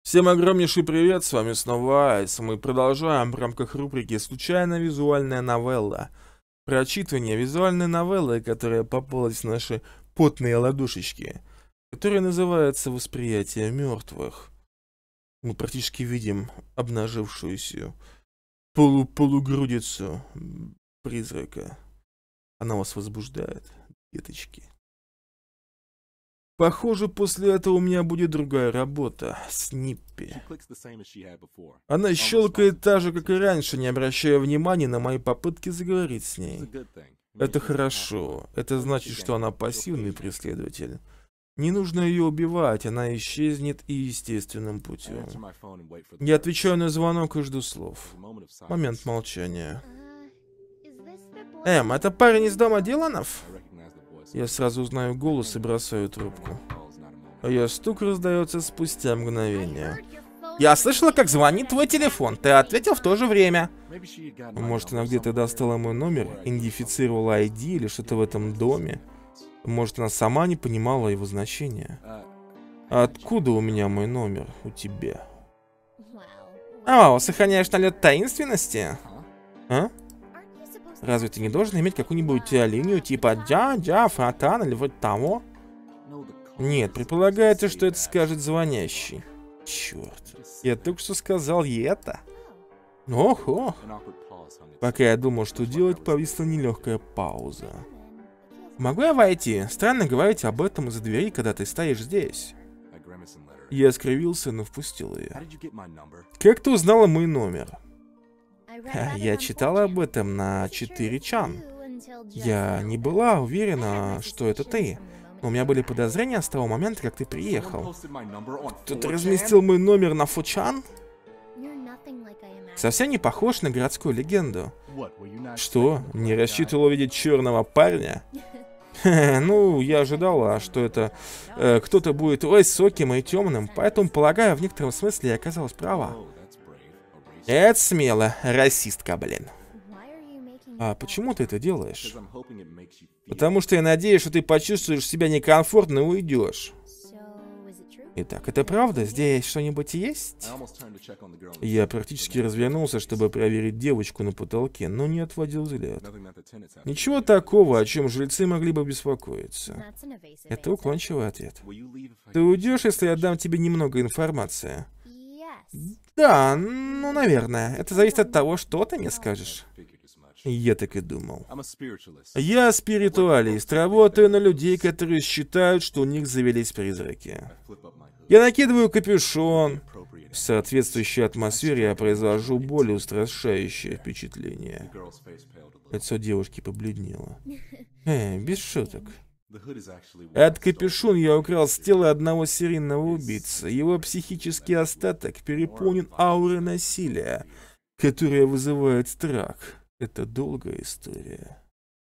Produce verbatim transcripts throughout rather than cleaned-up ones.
Всем огромнейший привет, с вами снова Айс. Мы продолжаем в рамках рубрики «Случайная визуальная новелла». Прочитывание визуальной новеллы, которая попалась в наши потные ладошечки, которая называется «Восприятие мертвых». Мы практически видим обнажившуюся полу полугрудицу призрака. Она вас возбуждает, деточки. Похоже, после этого у меня будет другая работа. Сниппи. Она щелкает так же, как и раньше, не обращая внимания на мои попытки заговорить с ней. Это хорошо. Это значит, что она пассивный преследователь. Не нужно ее убивать, она исчезнет и естественным путем. Я отвечаю на звонок и жду слов. Момент молчания. Эм, это парень из дома Диланов? Я сразу узнаю голос и бросаю трубку. Ее стук раздается спустя мгновение. Я слышала, как звонит твой телефон. Ты ответил в то же время. Может, она где-то достала мой номер, идентифицировала ай ди или что-то в этом доме. Может, она сама не понимала его значения. Откуда у меня мой номер у тебя? О, сохраняешь налет таинственности? А? Разве ты не должен иметь какую-нибудь линию типа «Джа-джа, фатан» или вроде того? Нет, предполагается, что это скажет звонящий. Черт, я только что сказал ей это. Ох, ох. Пока я думал, что делать, повисла нелегкая пауза. Могу я войти? Странно говорить об этом из-за двери, когда ты стоишь здесь. Я скривился, но впустил ее. Как ты узнала мой номер? Я читала об этом на четыре чан. Я не была уверена, что это ты. Но у меня были подозрения с того момента, как ты приехал. Кто-то разместил мой номер на фо чан? Совсем не похож на городскую легенду. Что, не рассчитывал увидеть черного парня? Ну, я ожидала, что это э, кто-то будет высоким и темным, поэтому, полагаю, в некотором смысле я оказалась права. Это смело, расистка, блин. А почему ты это делаешь? Потому что я надеюсь, что ты почувствуешь себя некомфортно и уйдешь. Итак, это правда? Здесь что-нибудь есть? Я практически развернулся, чтобы проверить девочку на потолке, но не отводил взгляд. Ничего такого, о чем жильцы могли бы беспокоиться. Это уклончивый ответ. Ты уйдешь, если я дам тебе немного информации? Да, ну, наверное. Это зависит от того, что ты мне скажешь. Я так и думал. Я спиритуалист, работаю на людей, которые считают, что у них завелись призраки. Я накидываю капюшон. В соответствующей атмосфере я произвожу более устрашающее впечатление. Лицо девушки побледнело. Эй, без шуток. Этот капюшон я украл с тела одного серийного убийцы. Его психический остаток переполнен аурой насилия, которая вызывает страх. Это долгая история.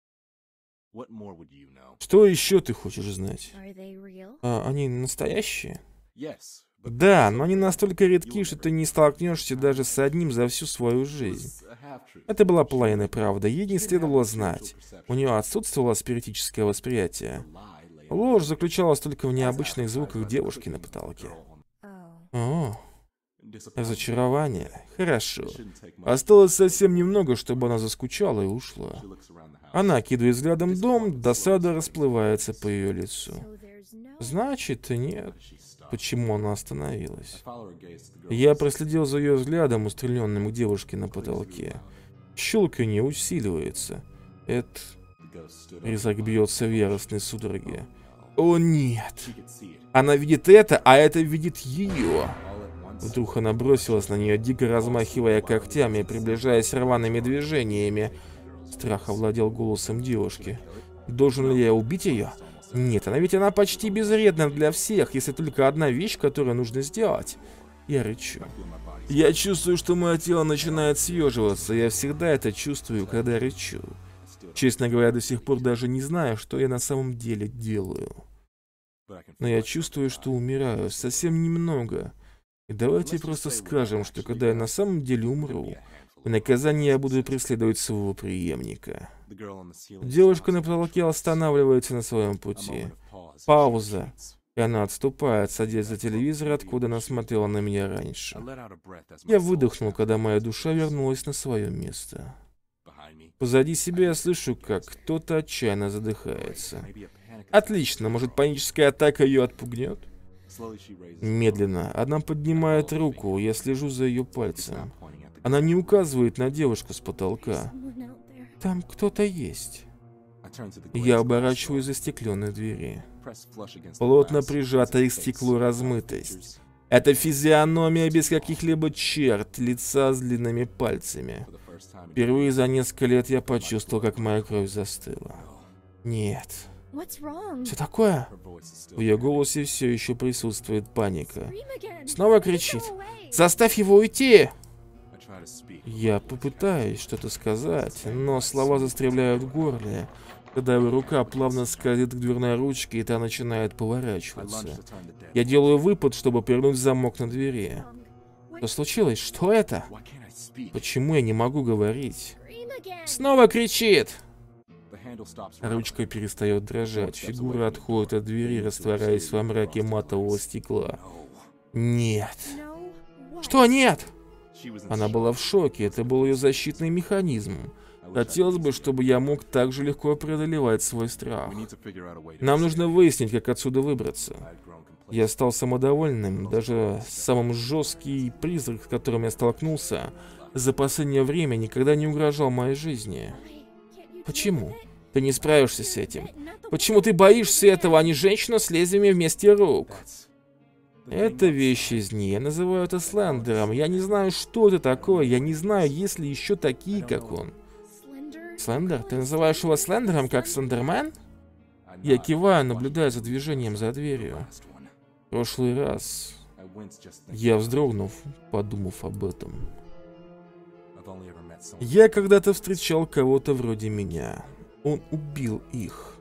Что еще ты хочешь знать? А, они настоящие? Да, но они настолько редки, что ты не столкнешься даже с одним за всю свою жизнь. Это была половина правда, ей не следовало знать. У нее отсутствовало спиритическое восприятие. Ложь заключалась только в необычных звуках девушки на потолке. О, разочарование. Хорошо. Осталось совсем немного, чтобы она заскучала и ушла. Она окидывает взглядом дом, досада расплывается по ее лицу. Значит, нет. Почему она остановилась? Я проследил за ее взглядом, устремленным к девушке на потолке. Щелканье усиливается. Это... Призрак бьется в яростной судороге. О нет! Она видит это, а это видит ее. Вдруг она бросилась на нее, дико размахивая когтями, приближаясь рваными движениями. Страх овладел голосом девушки. Должен ли я убить ее? Нет, она ведь она почти безвредна для всех, если только одна вещь, которую нужно сделать. Я рычу. Я чувствую, что мое тело начинает съеживаться. Я всегда это чувствую, когда рычу. Честно говоря, до сих пор даже не знаю, что я на самом деле делаю. Но я чувствую, что умираю совсем немного. И давайте просто скажем, что когда я на самом деле умру, в наказание я буду преследовать своего преемника. Девушка на потолке останавливается на своем пути. Пауза. И она отступает, садясь за телевизор, откуда она смотрела на меня раньше. Я выдохнул, когда моя душа вернулась на свое место. Позади себя я слышу, как кто-то отчаянно задыхается. Отлично, может, паническая атака ее отпугнет? Медленно она поднимает руку, я слежу за ее пальцем. Она не указывает на девушку с потолка. Там кто-то есть. Я оборачиваю застекленные двери. Плотно прижатая к стеклу размытость. Это физиономия без каких-либо черт, лица с длинными пальцами. Впервые за несколько лет я почувствовал, как моя кровь застыла. Нет. Что такое? В ее голосе все еще присутствует паника. Снова кричит. Заставь его уйти! Я попытаюсь что-то сказать, но слова застревают в горле, когда его рука плавно скользит к дверной ручке, и та начинает поворачиваться. Я делаю выпад, чтобы повернуть замок на двери. Что случилось? Что это? Почему я не могу говорить? Снова кричит! Ручка перестает дрожать, фигура отходит от двери, растворяясь во мраке матового стекла. Нет. Что нет? Она была в шоке, это был ее защитный механизм. Хотелось бы, чтобы я мог так же легко преодолевать свой страх. Нам нужно выяснить, как отсюда выбраться. Я стал самодовольным, даже самым жесткий призрак, с которым я столкнулся, за последнее время никогда не угрожал моей жизни. Почему? Ты не справишься с этим. Почему ты боишься этого, а не женщину с лезвиями вместе рук? Это вещь из ней. Я называю это Слендером. Я не знаю, что это такое. Я не знаю, есть ли еще такие, как он. Слендер? Ты называешь его Слендером, как Слендермен? Я киваю, наблюдая за движением за дверью. В прошлый раз я вздрогнул, подумав об этом. Я когда-то встречал кого-то вроде меня. Он убил их.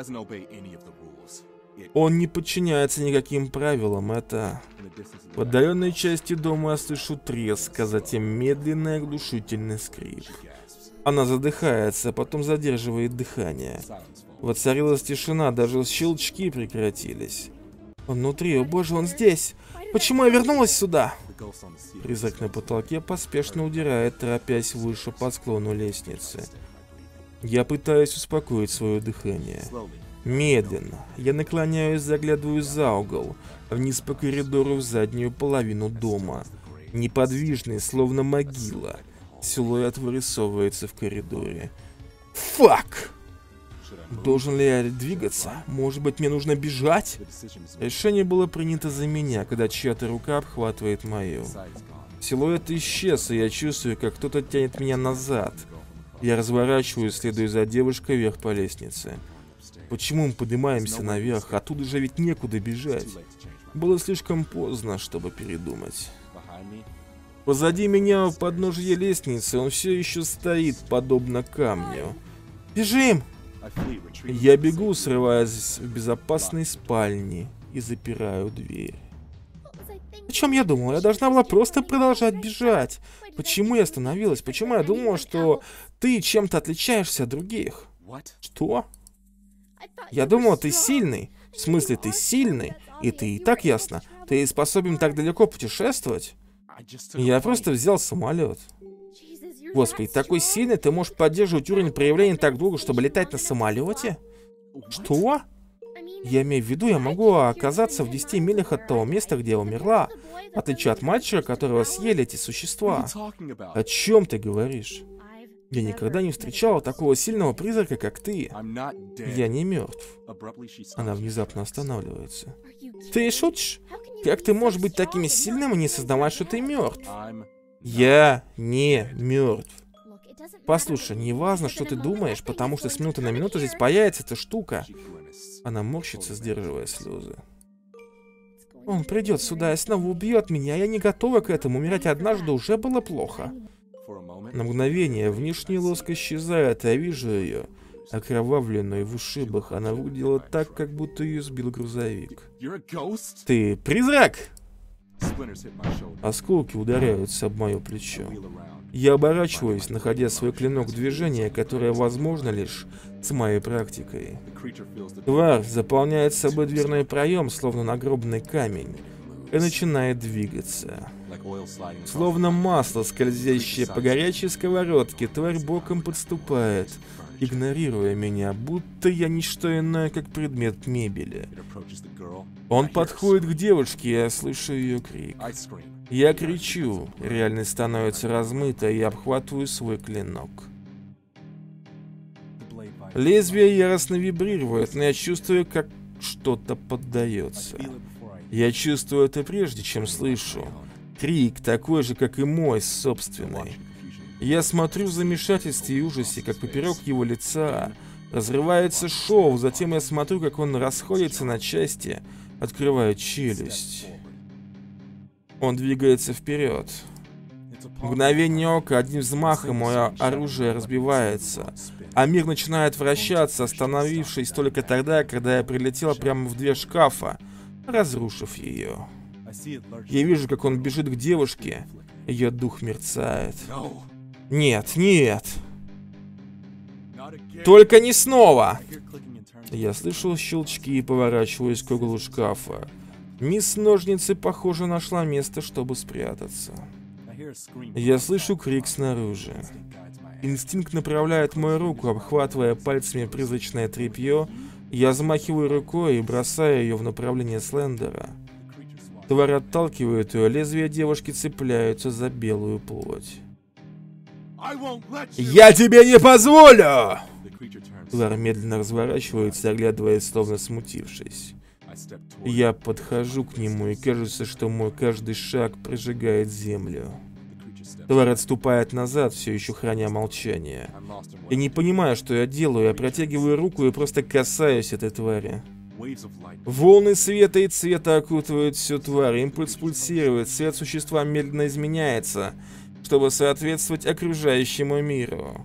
Он не подчиняется никаким правилам. Это... В отдаленной части дома я слышу треск, а затем медленный оглушительный скрип. Она задыхается, а потом задерживает дыхание. Воцарилась тишина, даже щелчки прекратились. Он внутри, о боже, он здесь! Почему я вернулась сюда? Призрак на потолке поспешно удирает, торопясь выше по склону лестницы. Я пытаюсь успокоить свое дыхание. Медленно. Я наклоняюсь, заглядываю за угол, вниз по коридору в заднюю половину дома. Неподвижный, словно могила. Силуэт вырисовывается в коридоре. Фак! Должен ли я двигаться? Может быть, мне нужно бежать? Решение было принято за меня, когда чья-то рука обхватывает мою. Силуэт исчез, и я чувствую, как кто-то тянет меня назад. Я разворачиваюсь, следуя за девушкой вверх по лестнице. Почему мы поднимаемся наверх? Оттуда же ведь некуда бежать. Было слишком поздно, чтобы передумать. Позади меня, у подножья лестницы, он все еще стоит, подобно камню. Бежим! Я бегу, срываясь в безопасной спальне, и запираю дверь. О чем я думала? Я должна была просто продолжать бежать. Почему я остановилась? Почему я думала, что ты чем-то отличаешься от других? Что? Я думала, ты сильный. В смысле, ты сильный? И ты и так ясно. Ты способен так далеко путешествовать? Я просто взял самолет. Господи, такой сильный, ты можешь поддерживать уровень проявления так долго, чтобы летать на самолете? Что? Я имею в виду, я могу оказаться в десяти милях от того места, где я умерла, в отличие от мальчика, которого съели эти существа. О чем ты говоришь? Я никогда не встречала такого сильного призрака, как ты. Я не мертв. Она внезапно останавливается. Ты шутишь? Как ты можешь быть таким сильным и не сознавать, что ты мертв? Я не мертв. Послушай, не важно, что ты думаешь, потому что с минуты на минуту здесь появится эта штука. Она морщится, сдерживая слезы. Он придет сюда и снова убьет меня. Я не готова к этому. Умирать однажды уже было плохо. На мгновение внешний лоск исчезает, а я вижу ее, окровавленную в ушибах. Она выглядела так, как будто ее сбил грузовик. Ты призрак? Осколки ударяются об мое плечо. Я оборачиваюсь, находя свой клинок в движении, которое возможно лишь с моей практикой. Тварь заполняет собой дверной проем, словно нагробный камень, и начинает двигаться. Словно масло, скользящее по горячей сковородке, тварь боком подступает, игнорируя меня, будто я не что иное, как предмет мебели. Он подходит к девушке, я слышу ее крик. Я кричу, реальность становится размытой, и я обхватываю свой клинок. Лезвие яростно вибрирует, но я чувствую, как что-то поддается. Я чувствую это прежде, чем слышу. Крик такой же, как и мой собственный. Я смотрю в замешательстве и ужасе, как поперек его лица разрывается шов, затем я смотрю, как он расходится на части, открывая челюсть. Он двигается вперед. В мгновение ока, одним взмахом, мое оружие разбивается, а мир начинает вращаться, остановившись только тогда, когда я прилетел прямо в дверь шкафа, разрушив ее. Я вижу, как он бежит к девушке, ее дух мерцает. Нет, нет. Только не снова! Я слышал щелчки и поворачиваюсь к углу шкафа. Мисс Ножницы, похоже, нашла место, чтобы спрятаться. Я слышу крик снаружи. Инстинкт направляет мою руку, обхватывая пальцами призрачное тряпье. Я взмахиваю рукой и бросаю ее в направлении Слендера. Тварь отталкивает ее, лезвия девушки цепляются за белую плоть. «Я тебе не позволю!» Тварь медленно разворачивается, оглядываясь, словно смутившись. Я подхожу к нему, и кажется, что мой каждый шаг прожигает землю. Тварь отступает назад, все еще храня молчание. Я не понимаю, что я делаю, я протягиваю руку и просто касаюсь этой твари. Волны света и цвета окутывают всю тварь, импульс пульсирует, цвет существа медленно изменяется, чтобы соответствовать окружающему миру.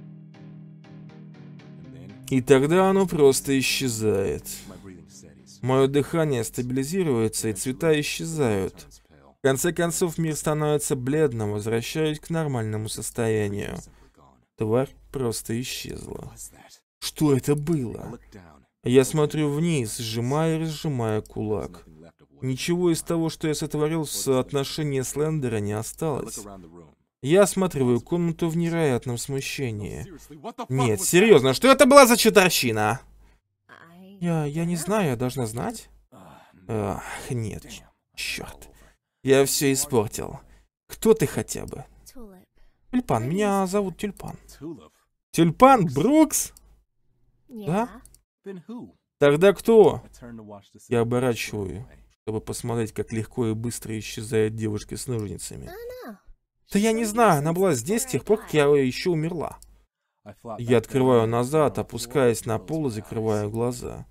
И тогда оно просто исчезает. Мое дыхание стабилизируется, и цвета исчезают. В конце концов, мир становится бледным, возвращаясь к нормальному состоянию. Тварь просто исчезла. Что это было? Я смотрю вниз, сжимая и разжимая кулак. Ничего из того, что я сотворил в соотношении Слендера, не осталось. Я осматриваю комнату в невероятном смущении. Нет, серьезно, что это была за чертовщина? Я, я не знаю, я должна знать. Ах, нет, черт. Я все испортил. Кто ты хотя бы? Тюльпан, меня зовут Тюльпан. Тюльпан Брукс? Да? Тогда кто? Я оборачиваю, чтобы посмотреть, как легко и быстро исчезает девушка с ножницами. Да я не знаю, она была здесь с тех пор, как я еще умерла. Я открываю назад, опускаясь на пол и закрываю глаза.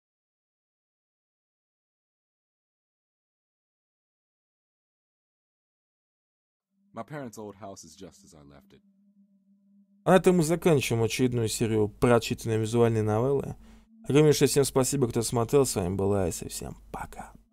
На этом мы заканчиваем очередную серию прочитанной визуальной новеллы. Огромнейшее всем спасибо, кто смотрел. С вами была Айса. Всем пока.